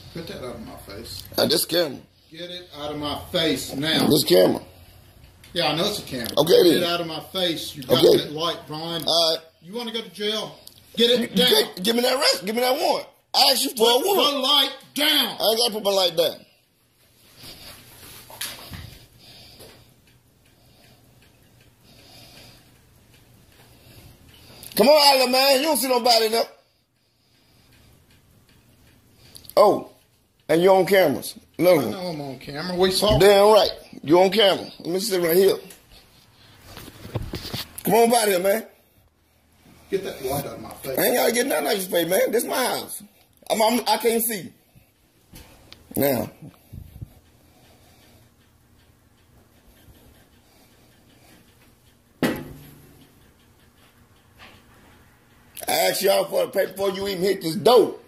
Put that out of my face. This camera. Get it out of my face now. This camera. Yeah, I know it's a camera. Okay, Get then. it out of my face. You got Okay. that light, Brian. All right. You want to go to jail? Get it down. Give me that rest. Give me that warrant. I asked you for a Put warrant. the light down. I ain't got to put my light down. Come on, Isla, man. You don't see nobody there. Oh, and you're on cameras. Another I one. know I'm on camera. We saw. Damn right. You're on camera. Let me sit right here. Come on by here, man. Get that light out of my face. I ain't got to get nothing out of your face, man. This is my house. I can't see you. Now. I asked y'all for the paper before you even hit this door.